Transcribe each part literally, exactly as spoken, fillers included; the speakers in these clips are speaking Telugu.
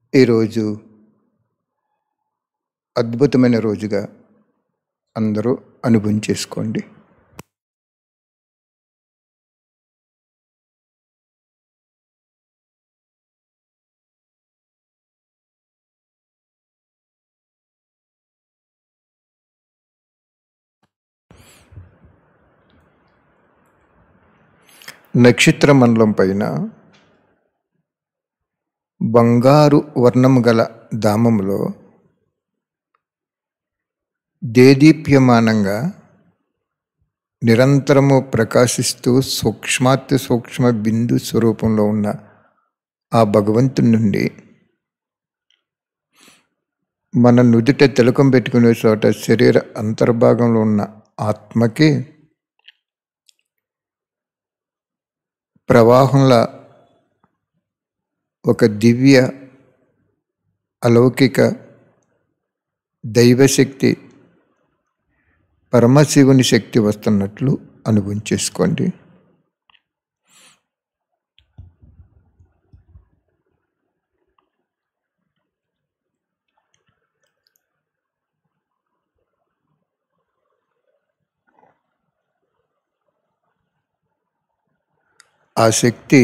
ఈరోజు అద్భుతమైన రోజుగా అందరూ అనుభవం చేసుకోండి. నక్షత్ర మండలం పైన బంగారు వర్ణము గల ధామములో దేదీప్యమానంగా నిరంతరము ప్రకాశిస్తూ సూక్ష్మాతి సూక్ష్మ బిందు స్వరూపంలో ఉన్న ఆ భగవంతుని నుండి మన నుదుట తిలకం పెట్టుకునే చోట శరీర అంతర్భాగంలో ఉన్న ఆత్మకి ప్రవాహంలా ఒక దివ్య అలౌకిక దైవశక్తి పరమశివుని శక్తి వస్తున్నట్లు అనుభవం చేసుకోండి. ఆ శక్తి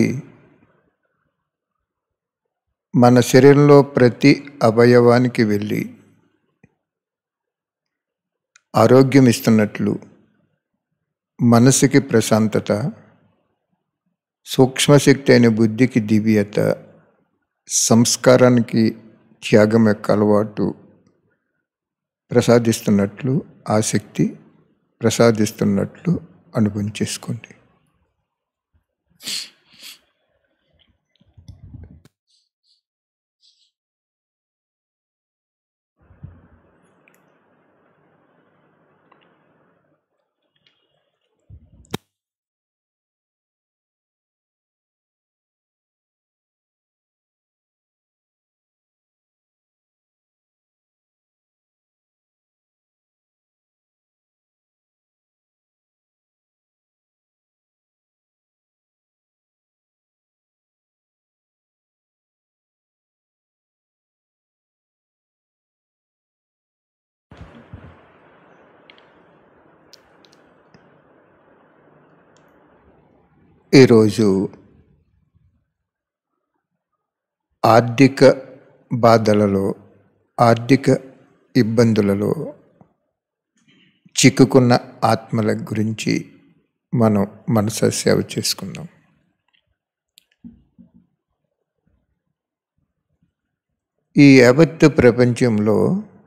మన శరీరంలో ప్రతి అవయవానికి వెళ్ళి ఆరోగ్యం ఇస్తున్నట్లు, మనసుకి ప్రశాంతత, సూక్ష్మశక్తి అయిన బుద్ధికి దివ్యత, సంస్కారానికి త్యాగం యొక్క అలవాటు ప్రసాదిస్తున్నట్లు, ఆ శక్తి ప్రసాదిస్తున్నట్లు అనుభవం చేసుకోండి. ఈరోజు ఆర్థిక బాధలలో, ఆర్థిక ఇబ్బందులలో చిక్కుకున్న ఆత్మల గురించి మనం మనసా సేవ చేసుకుందాం. ఈ యావత్తు ప్రపంచంలో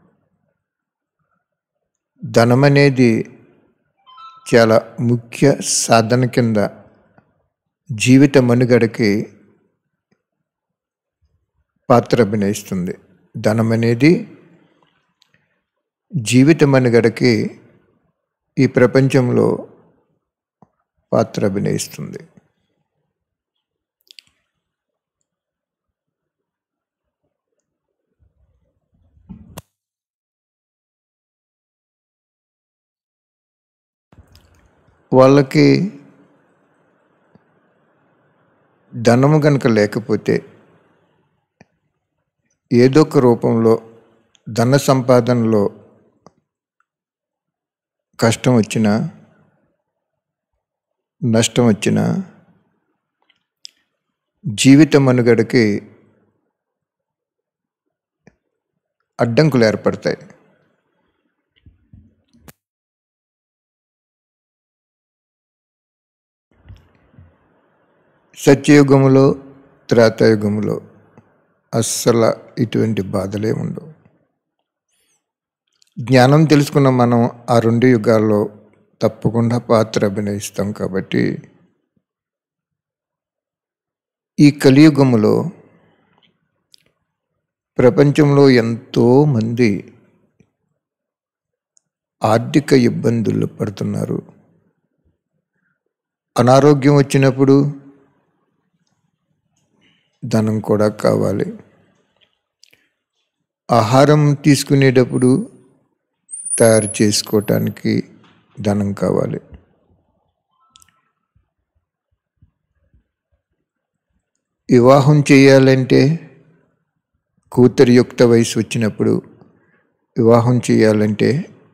ధనం అనేది చాలా ముఖ్య సాధన కింద జీవిత మనుగడకి పాత్ర అభినయిస్తుంది. ధనం అనేది జీవిత మనుగడకి ఈ ప్రపంచంలో పాత్ర అభినయిస్తుంది. వాళ్ళకి ధనము కనుక లేకపోతే ఏదో ఒక రూపంలో ధన సంపాదనలో కష్టం వచ్చినా, నష్టం వచ్చినా జీవిత మనుగడకి అడ్డంకులు ఏర్పడతాయి. సత్యయుగములో, త్రేతాయుగములో అస్సలు ఇటువంటి బాధలే ఉండవు. జ్ఞానం తెలుసుకున్న మనం ఆ రెండు యుగాల్లో తప్పకుండా పాత్ర అభినయిస్తాం. కాబట్టి ఈ కలియుగములో ప్రపంచంలో ఎంతోమంది ఆర్థిక ఇబ్బందులు పడుతున్నారు. అనారోగ్యం వచ్చినప్పుడు ధనం కూడా కావాలి. ఆహారం తీసుకునేటప్పుడు తయారు చేసుకోవటానికి ధనం కావాలి. వివాహం చేయాలంటే కూతురు యుక్త వయసు వచ్చినప్పుడు వివాహం చేయాలంటే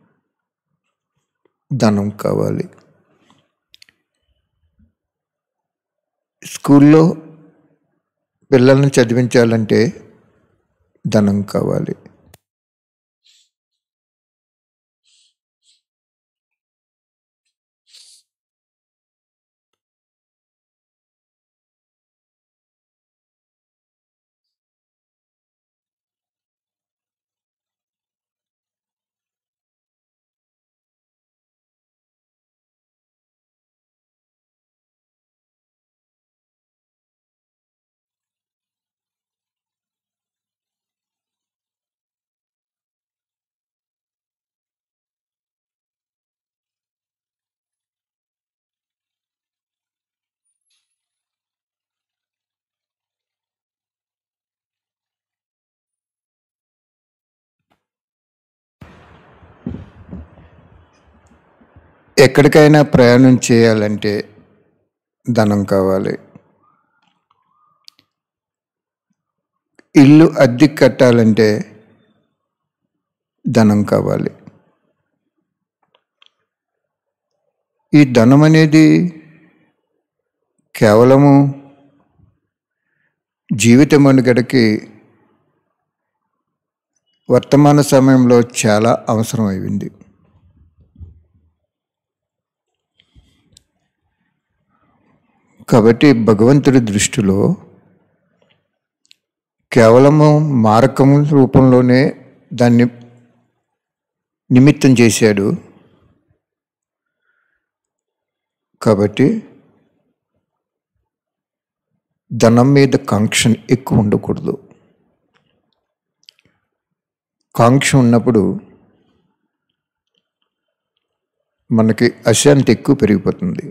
ధనం కావాలి. స్కూల్లో పిల్లల్ని చదివించాలంటే ధనం కావాలి. ఎక్కడికైనా ప్రయాణం చేయాలంటే ధనం కావాలి. ఇల్లు అద్దెకి కట్టాలంటే ధనం కావాలి. ఈ ధనం అనేది కేవలము జీవిత మనుగడకి వర్తమాన సమయంలో చాలా అవసరం అయింది. కాబట్టి భగవంతుడి దృష్టిలో కేవలము మారకం రూపంలోనే దాన్ని నిమిత్తం చేశాడు. కాబట్టి ధనం మీద కాంక్ష ఎక్కువ ఉండకూడదు. కాంక్ష ఉన్నప్పుడు మనకి అశాంతి ఎక్కువ పెరిగిపోతుంది.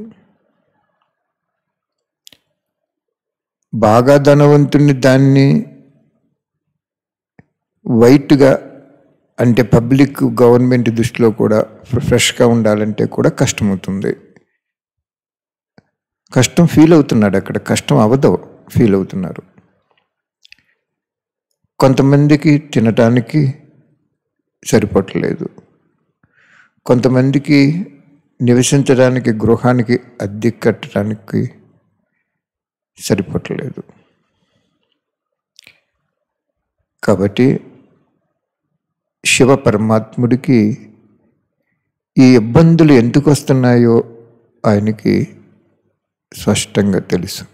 బాగా ధనవంతుని దాన్ని వైట్గా అంటే పబ్లిక్ గవర్నమెంట్ దృష్టిలో కూడా ఫ్రెష్గా ఉండాలంటే కూడా కష్టమవుతుంది. కష్టం ఫీల్ అవుతున్నాడు, అక్కడ కష్టం అవదు ఫీల్ అవుతున్నారు. కొంతమందికి తినటానికి సరిపడలేదు, కొంతమందికి నివసించడానికి గృహానికి అద్దె కట్టడానికి సరిపడలేదు. కాబట్టి శివ పరమాత్ముడికి ఈ ఇబ్బందులు ఎందుకు వస్తున్నాయో ఆయనకి స్పష్టంగా తెలుసు.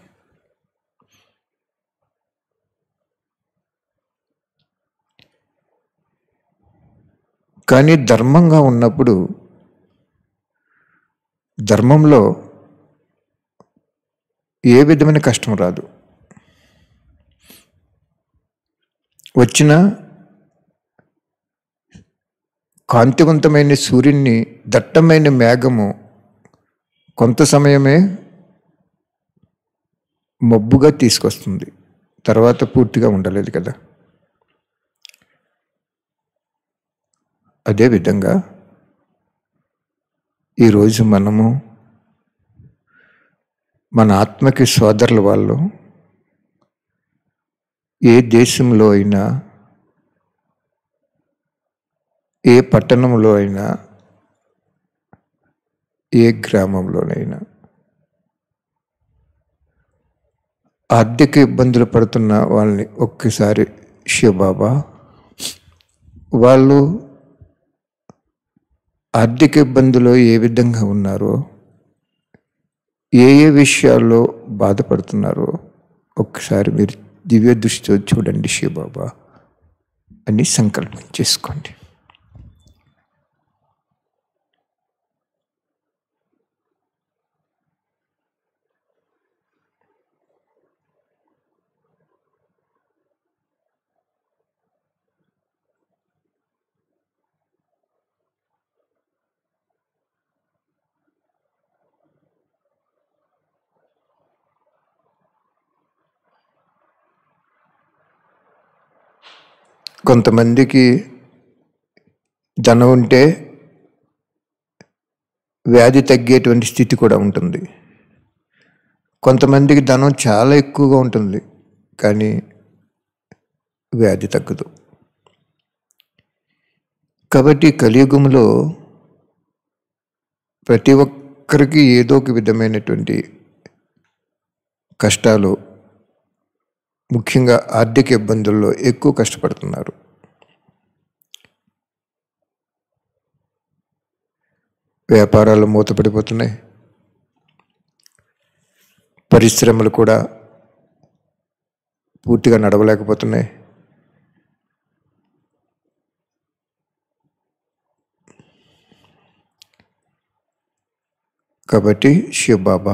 కానీ ధర్మంగా ఉన్నప్పుడు ధర్మంలో ఏ విధమైన కష్టం రాదు. వచ్చిన కాంతివంతమైన సూర్యుని దట్టమైన మేఘము కొంత సమయమే మబ్బుగా తీసుకొస్తుంది, తర్వాత పూర్తిగా ఉండలేదు కదా. అదేవిధంగా ఈరోజు మనము మన ఆత్మకి సోదరుల వాళ్ళు ఏ దేశంలో అయినా ఏ పట్టణంలో అయినా ఏ గ్రామంలోనైనా ఆర్థిక ఇబ్బందులు పడుతున్న వాళ్ళని ఒక్కసారి శివబాబా వాళ్ళు ఆర్థిక ఇబ్బందులు ఏ విధంగా ఉన్నారో, ఏ ఏ విషయాల్లో బాధపడుతున్నారో ఒక్కసారి మీరు దివ్య దృష్టితో చూడండి శివబాబా అని సంకల్పం చేసుకోండి. కొంతమందికి ధనం ఉంటే వ్యాధి తగ్గేటువంటి స్థితి కూడా ఉంటుంది. కొంతమందికి ధనం చాలా ఎక్కువగా ఉంటుంది, కానీ వ్యాధి తగ్గదు. కాబట్టి కలియుగంలో ప్రతి ఒక్కరికి ఏదో ఒక విధమైనటువంటి కష్టాలు, ముఖ్యంగా ఆర్థిక ఇబ్బందుల్లో ఎక్కువ కష్టపడుతున్నారు. వ్యాపారాలు మూతపడిపోతున్నాయి, పరిశ్రమలు కూడా పూర్తిగా నడవలేకపోతున్నాయి. కాబట్టి శివబాబా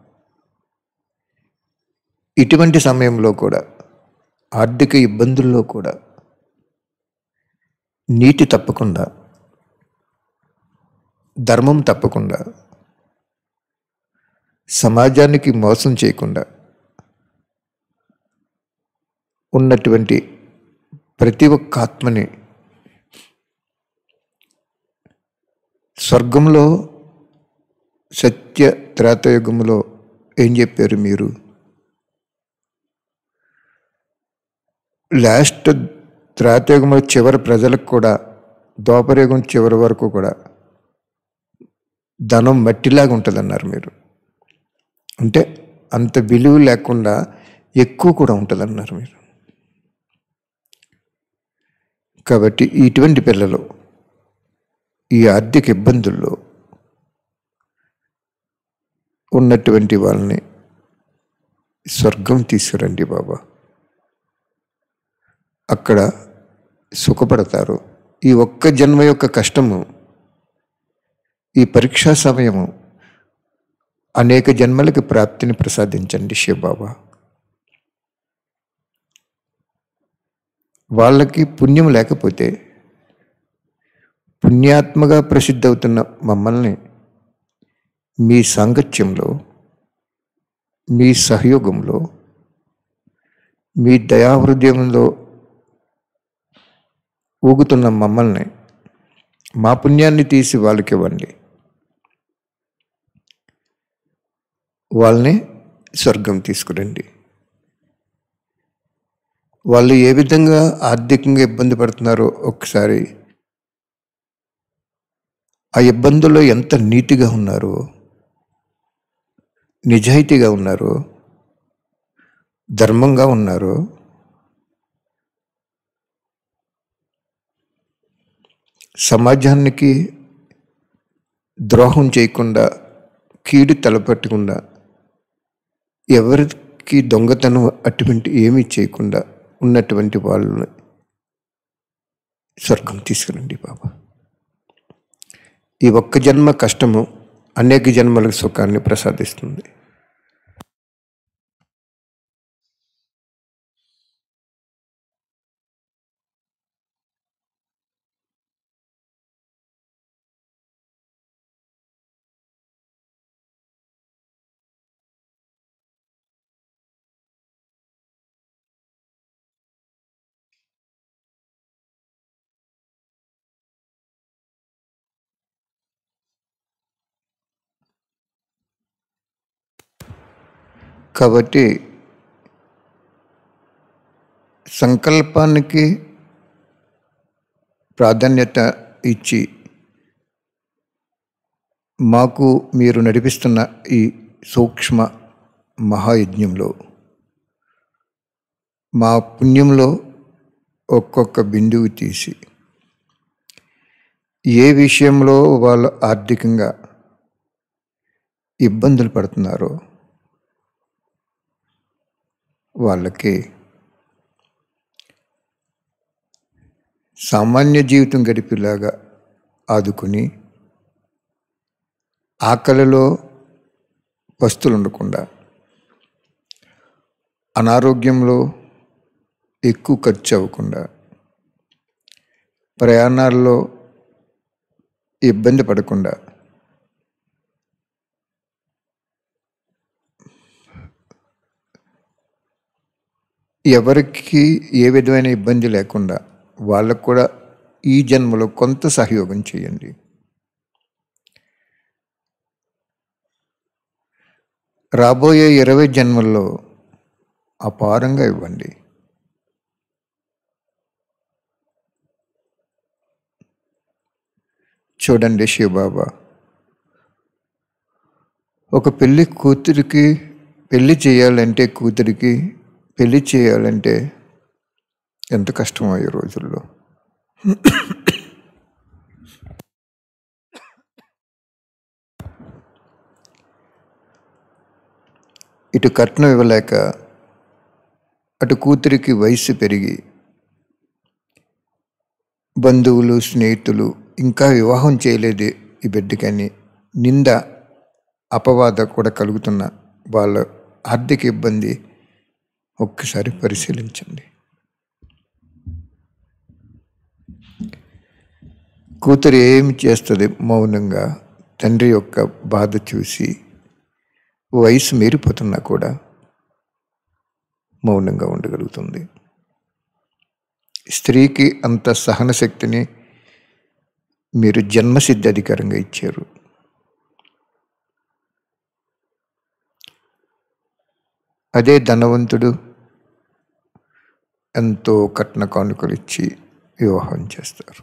ఇటువంటి సమయంలో కూడా, ఆర్థిక ఇబ్బందుల్లో కూడా నీతి తప్పకుండా, ధర్మం తప్పకుండా, సమాజానికి మోసం చేయకుండా ఉన్నటువంటి ప్రతి ఒక్క ఆత్మని స్వర్గంలో సత్య త్రేతాయుగంలో ఏం చెప్పారు మీరు? లాస్ట్ త్రేతాయుగంలో చివరి ప్రజలకు కూడా, ద్వాపరయుగం చివరి వరకు కూడా ధనం మట్టిలాగా ఉంటుందన్నారు మీరు. అంటే అంత విలువ లేకుండా ఎక్కువ కూడా ఉంటుందన్నారు మీరు. కాబట్టి ఇటువంటి పిల్లలు ఈ ఆర్థిక ఇబ్బందుల్లో ఉన్నటువంటి వాళ్ళని స్వర్గం తీసుకురండి బాబా, అక్కడ సుఖపడతారు. ఈ ఒక్క జన్మ యొక్క కష్టము, ఈ పరీక్షా సమయము అనేక జన్మలకి ప్రాప్తిని ప్రసాదించండి శివబాబా. వాళ్ళకి పుణ్యం లేకపోతే, పుణ్యాత్మగా ప్రసిద్ధి అవుతున్న మమ్మల్ని మీ సాంగత్యంలో, మీ సహయోగంలో, మీ దయాహృదయంలో ఊగుతున్న మమ్మల్ని, మా పుణ్యాన్ని తీసి వాళ్ళకి ఇవ్వండి. వాళ్ళని స్వర్గం తీసుకురండి. వాళ్ళు ఏ విధంగా ఆర్థికంగా ఇబ్బంది పడుతున్నారో ఒక్కసారి, ఆ ఇబ్బందుల్లో ఎంత నీతిగా ఉన్నారో, నిజాయితీగా ఉన్నారో, ధర్మంగా ఉన్నారో, సమాజానికి ద్రోహం చేయకుండా, కీడు తలపెట్టకుండా, ఎవరికి దొంగతనం అటువంటి ఏమీ చేయకుండా ఉన్నటువంటి వాళ్ళని స్వర్గం తీసుకురండి బాబా. ఈ ఒక్క జన్మ కష్టము అనేక జన్మల సుఖాన్ని ప్రసాదిస్తుంది. కాబట్టి సంకల్పానికి ప్రాధాన్యత ఇచ్చి మాకు మీరు నడిపిస్తున్న ఈ సూక్ష్మ మహాయజ్ఞంలో మా పుణ్యంలో ఒక్కొక్క బిందువు తీసి, ఏ విషయంలో వాళ్ళు ఆర్థికంగా ఇబ్బందులు పడుతున్నారో వాళ్ళకి సామాన్య జీవితం గడిపేలాగా ఆదుకుని, ఆకలిలో పస్తులు ఉండకుండా, అనారోగ్యంలో ఎక్కువ ఖర్చు అవ్వకుండా, ప్రయాణాల్లో ఇబ్బంది పడకుండా, ఎవరికి ఏ విధమైన ఇబ్బంది లేకుండా వాళ్ళకు కూడా ఈ జన్మలో కొంత సహయోగం చేయండి. రాబోయే ఇరవై జన్మల్లో అపారంగా ఇవ్వండి. చూడండి శివబాబా, ఒక పెళ్ళి కూతురికి పెళ్ళి చేయాలంటే కూతురికి పెళ్ళి చేయాలంటే ఎంత కష్టమో ఈ రోజుల్లో. ఇటు కట్నం ఇవ్వలేక, అటు కూతురికి వయసు పెరిగి బంధువులు స్నేహితులు ఇంకా వివాహం చేయలేదు ఈ బిడ్డకని నింద అపవాద కూడా కలుగుతున్న వాళ్ళ ఆర్థిక ఇబ్బంది ఒక్కసారి పరిశీలించండి. కూతురు ఏమి చేస్తుంది? మౌనంగా తండ్రి యొక్క బాధ చూసి వయసు మీరిపోతున్నా కూడా మౌనంగా ఉండగలుగుతుంది. స్త్రీకి అంత సహన శక్తిని మీరు జన్మసిద్ధ అధికారంగా ఇచ్చారు. అదే ధనవంతుడు ఎంతో కట్న కానుకలు ఇచ్చి వివాహం చేస్తారు.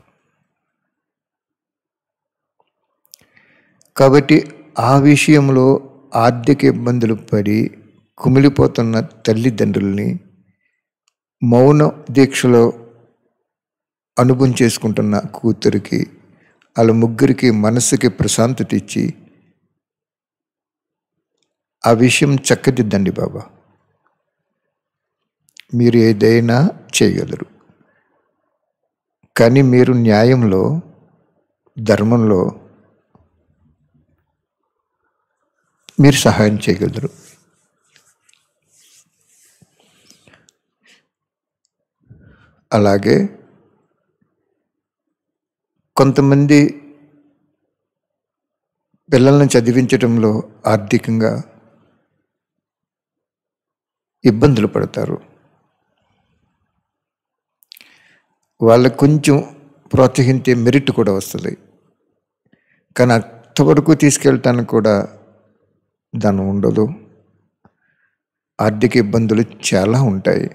కాబట్టి ఆ విషయంలో ఆర్థిక ఇబ్బందులు పడి కుమిలిపోతున్న తల్లిదండ్రుల్ని మౌన దీక్షలో అనుభవం చేసుకుంటున్న కూతురికి, వాళ్ళ ముగ్గురికి మనసుకి ప్రశాంతత ఇచ్చి ఆ విషయం చక్కదిద్దండి బాబా. మీరు ఏదైనా చేయగలరు, కానీ మీరు న్యాయంలో ధర్మంలో మీరు సహాయం చేయగలరు. అలాగే కొంతమంది పిల్లల్ని చదివించడంలో ఆర్థికంగా ఇబ్బందులు పడతారు. వాళ్ళకు కొంచెం ప్రోత్సహించే మెరిట్ కూడా వస్తుంది, కానీ అంతవరకు తీసుకెళ్ళటానికి కూడా ధనం ఉండదు. ఆర్థిక ఇబ్బందులు చాలా ఉంటాయి.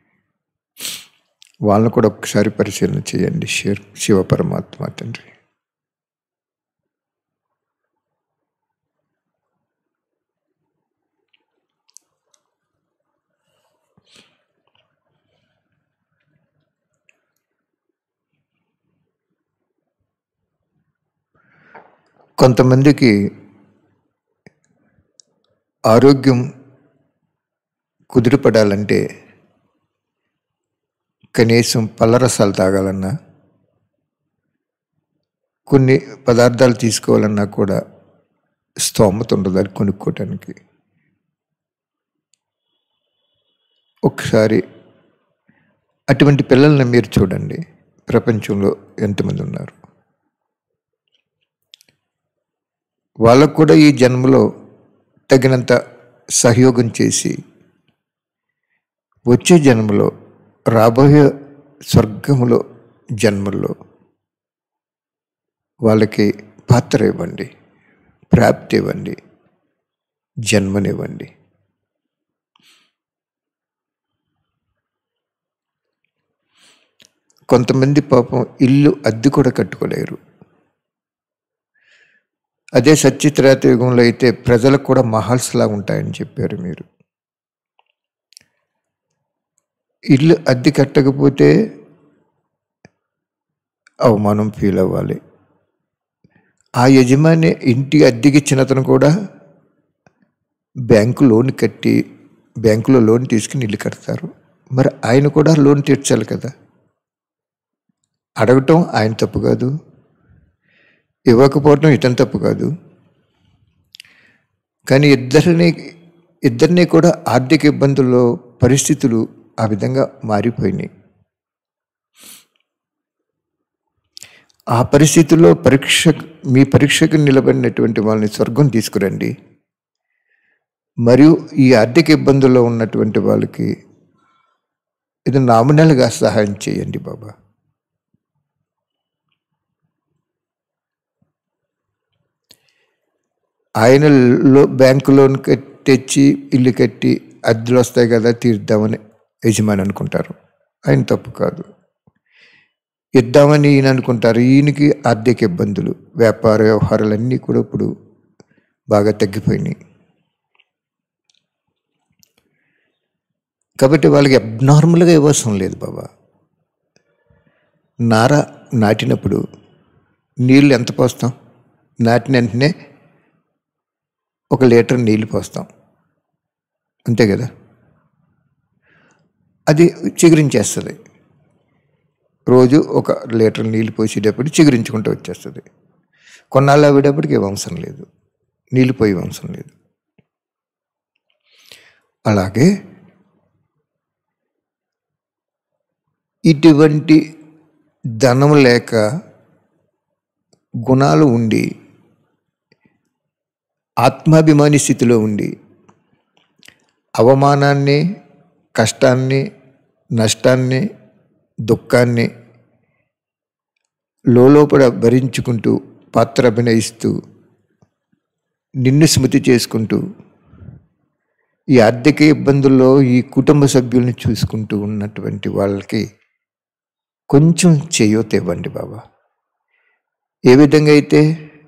వాళ్ళని కూడా ఒక్కసారి పరిశీలన చేయండి శివ పరమాత్మ తండ్రి. కొంతమందికి ఆరోగ్యం కుదిరిపడాలంటే కనీసం పళ్ళరసాలు తాగాలన్నా, కొన్ని పదార్థాలు తీసుకోవాలన్నా కూడా స్తోమత ఉండదు అది కొనుక్కోవటానికి. ఒకసారి అటువంటి పిల్లల్ని మీరు చూడండి, ప్రపంచంలో ఎంతమంది ఉన్నారు. వాళ్ళకు కూడా ఈ జన్మలో తగినంత సహయోగం చేసి వచ్చే జన్మలో రాబోయే స్వర్గములో జన్మల్లో వాళ్ళకి పాత్ర ఇవ్వండి, ప్రాప్తి ఇవ్వండి, జన్మనివ్వండి. కొంతమంది పాపం ఇల్లు అద్దె కూడా కట్టుకోలేరు. అదే సత్యత్రేత యుగంలో అయితే ప్రజలకు కూడా మహల్స్లా ఉంటాయని చెప్పారు మీరు. ఇల్లు అద్దె కట్టకపోతే అవమానం ఫీల్ అవ్వాలి. ఆ యజమాని ఇంటి అద్దెకిచ్చిన అతను కూడా బ్యాంకు లోన్ కట్టి బ్యాంకులో లోన్ తీసుకుని ఇల్లు కడతారు. మరి ఆయన కూడా లోన్ తీర్చాలి కదా. అడగటం ఆయన తప్పు కాదు, ఇవ్వకపోవటం ఇతని తప్పు కాదు. కానీ ఇద్దరిని ఇద్దరినీ కూడా ఆర్థిక ఇబ్బందుల్లో పరిస్థితులు ఆ విధంగా మారిపోయినాయి. ఆ పరిస్థితుల్లో పరీక్ష మీ పరీక్షకు నిలబడినటువంటి వాళ్ళని స్వర్గం తీసుకురండి. మరియు ఈ ఆర్థిక ఇబ్బందుల్లో ఉన్నటువంటి వాళ్ళకి ఇది నామినల్గా సహాయం చేయండి బాబా. ఆయన లో బ్యాంకు లోన్ తెచ్చి ఇల్లు కట్టి అద్దెలు వస్తాయి కదా తీర్దామని యజమాని అనుకుంటారు. ఆయన తప్పు కాదు. ఇద్దామని ఈయన అనుకుంటారు. ఈయనకి ఆర్థిక ఇబ్బందులు, వ్యాపార వ్యవహారాలన్నీ కూడా ఇప్పుడు బాగా తగ్గిపోయినాయి. కాబట్టి వాళ్ళకి అబ్నార్మల్గా ఇవ్వసం లేదు బాబా. నార నాటినప్పుడు నీళ్ళు ఎంత పోస్తాం? నాటిన వెంటనే ఒక లీటర్ నీళ్ళు పోస్తాం, అంతే కదా. అది చిగురించేస్తుంది. రోజు ఒక లీటర్ నీళ్ళు పోసేటప్పుడు చిగురించుకుంటూ వచ్చేస్తుంది. కొన్నాళ్ళు అవ్వేటప్పటికి వంశం లేదు, నీళ్ళు పోయి వంశం లేదు. అలాగే ఇటువంటి ధనం లేక గుణాలు ఉండి ఆత్మాభిమాని స్థితిలో ఉండి అవమానాన్ని, కష్టాన్ని, నష్టాన్ని, దుఃఖాన్ని లోపల భరించుకుంటూ పాత్ర అభినయిస్తూ నిన్ను స్మృతి చేసుకుంటూ ఈ ఆర్థిక ఇబ్బందుల్లో ఈ కుటుంబ సభ్యుల్ని చూసుకుంటూ ఉన్నటువంటి వాళ్ళకి కొంచెం చేయూత ఇవ్వండి బాబా. ఏ విధంగా అయితే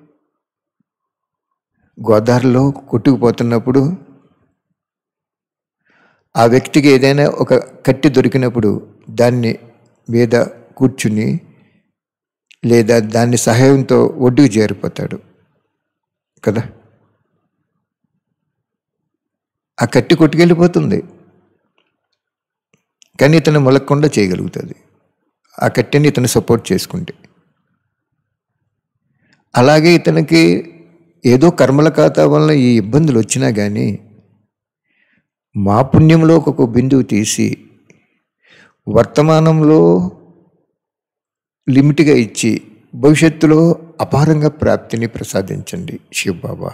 గోదావరిలో కొట్టుకుపోతున్నప్పుడు ఆ వ్యక్తికి ఏదైనా ఒక కట్టి దొరికినప్పుడు దాన్ని మీద కూర్చుని లేదా దాని సహాయంతో ఒడ్డుకు చేరిపోతాడు కదా. ఆ కట్టి కొట్టుకెళ్ళిపోతుంది, కానీ ఇతను మొలక్కుండా చేయగలుగుతుంది ఆ కట్టిని ఇతను సపోర్ట్ చేసుకుంటే. అలాగే ఇతనికి ఏదో కర్మల ఖాతా వలన ఈ ఇబ్బందులు వచ్చినా కానీ మా పుణ్యంలో ఒక బిందువు తీసి వర్తమానంలో లిమిట్గా ఇచ్చి భవిష్యత్తులో అపారంగా ప్రాప్తిని ప్రసాదించండి శివబాబా.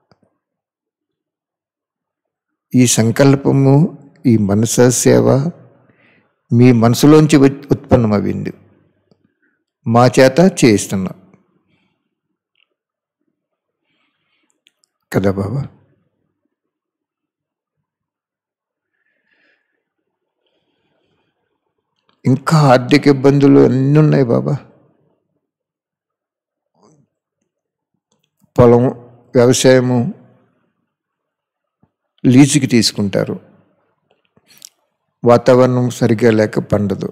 ఈ సంకల్పము, ఈ మనస సేవ మీ మనసులోంచి ఉత్పన్నమయ్యింది, మా చేత చేయిస్తున్నాం కదా బాబా. ఇంకా ఆర్థిక ఇబ్బందులు అన్నీ ఉన్నాయి బాబా. పొలం, వ్యవసాయము లీజుకి తీసుకుంటారు, వాతావరణం సరిగ్గా లేక పండదు.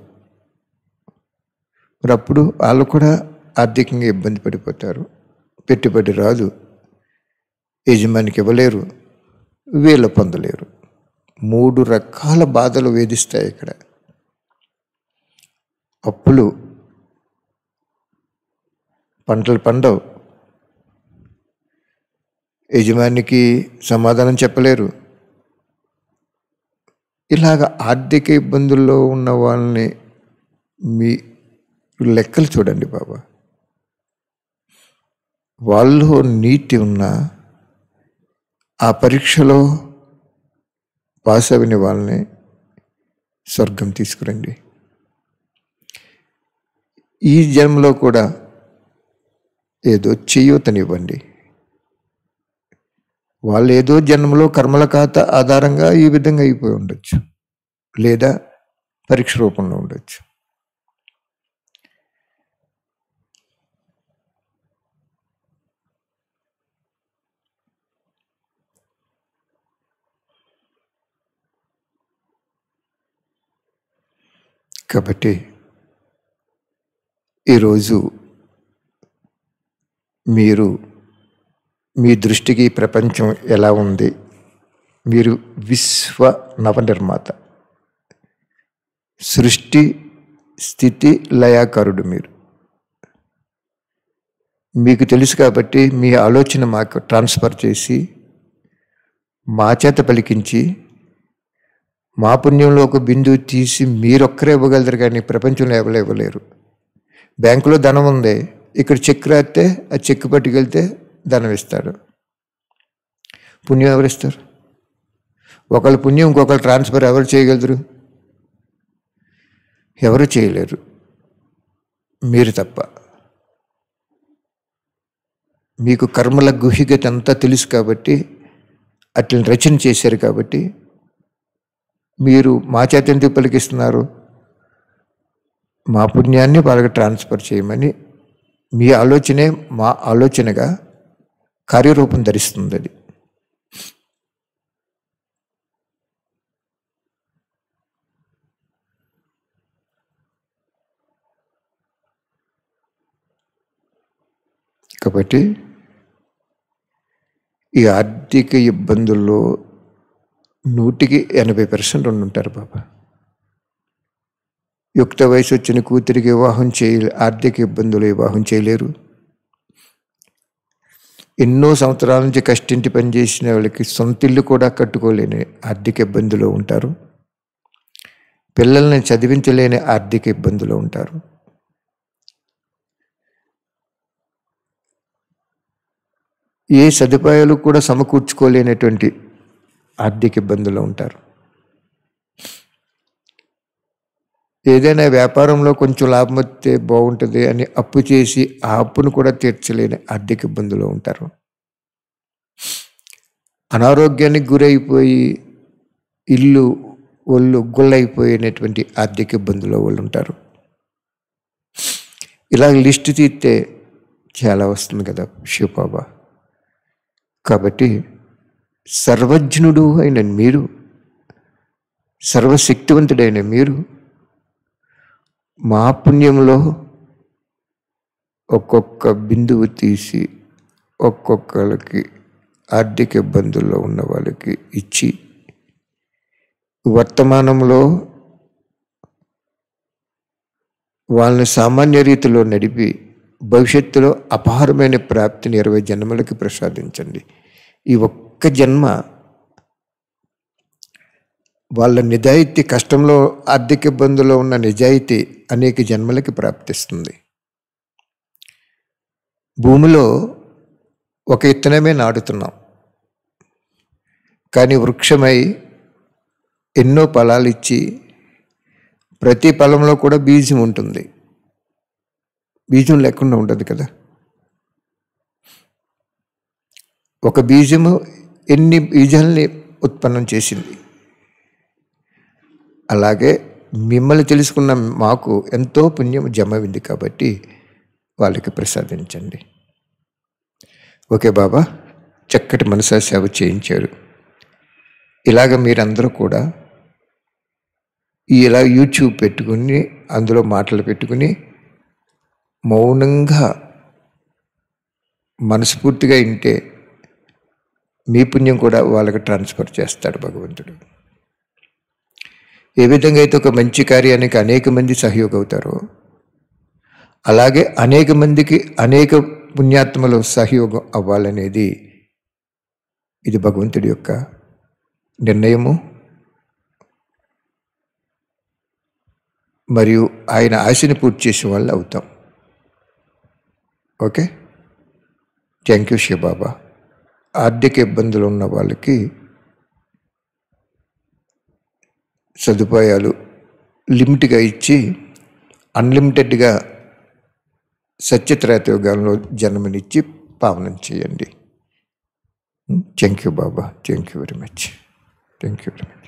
మరి అప్పుడు వాళ్ళు కూడా ఆర్థికంగా ఇబ్బంది పడిపోతారు. పెట్టుబడి రాదు, యజమానికి ఇవ్వలేరు, వీళ్ళు పొందలేరు. మూడు రకాల బాధలు వేధిస్తాయి ఇక్కడ. అప్పులు, పంటలు పండవు, యజమానికి సమాధానం చెప్పలేరు. ఇలాగ ఆర్థిక ఇబ్బందుల్లో ఉన్న వాళ్ళని మీ లెక్కలు చూడండి బాబా. వాళ్ళు నీతి ఉన్న ఆ పరీక్షలో పాస్ అవిన వాళ్ళని స్వర్గం తీసుకురండి. ఈ జన్మలో కూడా ఏదో చేయూతనివ్వండి. వాళ్ళు ఏదో జన్మలో కర్మల ఖాతా ఆధారంగా ఈ విధంగా అయిపోయి ఉండొచ్చు, లేదా పరీక్ష రూపంలో ఉండొచ్చు. కాబట్టి ఈరోజు మీరు మీ దృష్టికి ప్రపంచం ఎలా ఉంది? మీరు విశ్వ నవనిర్మాత, సృష్టి స్థితి లయాకారుడు. మీరు మీకు తెలుసు కాబట్టి మీ ఆలోచన మాకు ట్రాన్స్ఫర్ చేసి మా చేత పలికించి మా పుణ్యంలో ఒక బిందువు తీసి మీరొక్కరే ఇవ్వగలరు, కానీ ప్రపంచంలో ఎవరు ఇవ్వలేరు. బ్యాంకులో ధనం ఉంది, ఇక్కడ చెక్ రాస్తే ఆ చెక్ పట్టుకెళ్తే ధనం ఇస్తాడు. పుణ్యం ఎవరు ఇస్తారు? ఒకళ్ళ పుణ్యం ఇంకొకరు ట్రాన్స్ఫర్ ఎవరు చేయగలరు? ఎవరు చేయలేరు, మీరు తప్ప. మీకు కర్మల గుహిగత అంతా తెలుసు కాబట్టి, అట్లని రచన చేశారు కాబట్టి మీరు మా చేత ఎందుకు పలికిస్తున్నారు? మా పుణ్యాన్ని వాళ్ళకి ట్రాన్స్ఫర్ చేయమని మీ ఆలోచనే మా ఆలోచనగా కార్యరూపం ధరిస్తుంది అది. కాబట్టి ఈ ఆర్థిక ఇబ్బందుల్లో నూటికి ఎనభై పర్సెంట్ ఉండుంటారు బాబా. యుక్త వయసు వచ్చిన కూతురికి వివాహం చేయ ఆర్థిక ఇబ్బందులు వివాహం చేయలేరు. ఎన్నో సంవత్సరాల నుంచి కష్టింటి పనిచేసిన వాళ్ళకి సొంత ఇల్లు కూడా కట్టుకోలేని ఆర్థిక ఇబ్బందులు ఉంటారు. పిల్లల్ని చదివించలేని ఆర్థిక ఇబ్బందులు ఉంటారు. ఏ సదుపాయాలు కూడా సమకూర్చుకోలేనటువంటి ఆర్థిక ఇబ్బందులు ఉంటారు. ఏదైనా వ్యాపారంలో కొంచెం లాభం వస్తే బాగుంటుంది అని అప్పు చేసి ఆ అప్పును కూడా తీర్చలేని ఆర్థిక ఇబ్బందులు ఉంటారు. అనారోగ్యానికి గురైపోయి ఇల్లు ఒళ్ళు గుల్లైపోయినటువంటి ఆర్థిక ఇబ్బందులు వాళ్ళు ఉంటారు. ఇలా లిస్టు తీస్తే చాలా వస్తుంది కదా శివబాబా. కాబట్టి సర్వజ్ఞుడు అయిన మీరు, సర్వశక్తివంతుడైన మీరు మా పుణ్యంలో ఒక్కొక్క బిందువు తీసి ఒక్కొక్కరికి ఆర్థిక ఇబ్బందుల్లో ఉన్న వాళ్ళకి ఇచ్చి వర్తమానంలో వాళ్ళని సామాన్య రీతిలో నడిపి భవిష్యత్తులో అపారమైన ప్రాప్తిని ఇరవై జన్మలకి ప్రసాదించండి. ఈ ఒక్క జన్మ వాళ్ళ నిజాయితీ, కష్టంలో ఆర్థిక ఇబ్బందుల్లో ఉన్న నిజాయితీ అనేక జన్మలకి ప్రాప్తిస్తుంది. భూమిలో ఒక ఇత్తనమే నాటుతున్నాం, కానీ వృక్షమై ఎన్నో ఫలాలు ఇచ్చి ప్రతి ఫలంలో కూడా బీజం ఉంటుంది. బీజం లేకుండా ఉండదు కదా. ఒక బీజము ఎన్ని బీజాలని ఉత్పన్నం చేసింది. అలాగే మిమ్మల్ని తెలుసుకున్న మాకు ఎంతో పుణ్యం జమైంది కాబట్టి వాళ్ళకి ప్రసాదించండి. ఓకే బాబా, చక్కటి మనసా సేవ చేయించారు. ఇలాగ మీరందరూ కూడా ఇలా యూట్యూబ్ పెట్టుకుని అందులో మాటలు పెట్టుకుని మౌనంగా మనస్ఫూర్తిగా వింటే మీ పుణ్యం కూడా వాళ్ళకి ట్రాన్స్ఫర్ చేస్తాడు భగవంతుడు. ఏ విధంగా అయితే ఒక మంచి కార్యానికి అనేక మంది సహయోగం అవుతారో అలాగే అనేక మందికి అనేక పుణ్యాత్మలు సహయోగం అవ్వాలనేది ఇది భగవంతుడి యొక్క నిర్ణయము. మరియు ఆయన ఆశని పూర్తి చేసే వాళ్ళు అవుతాం. Okay, thank you Shivbaba. ఆర్థిక ఇబ్బందులు ఉన్న వాళ్ళకి సదుపాయాలు లిమిట్గా ఇచ్చి అన్లిమిటెడ్గా సత్యత్రేతయుగాల్లో జన్మనిచ్చి పావనం చేయండి. Thank you Baba, thank you very much, thank you very much.